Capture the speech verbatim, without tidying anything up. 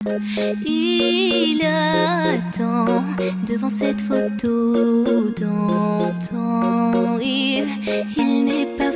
Il attend devant cette photo d'antan. Il, il n'est pas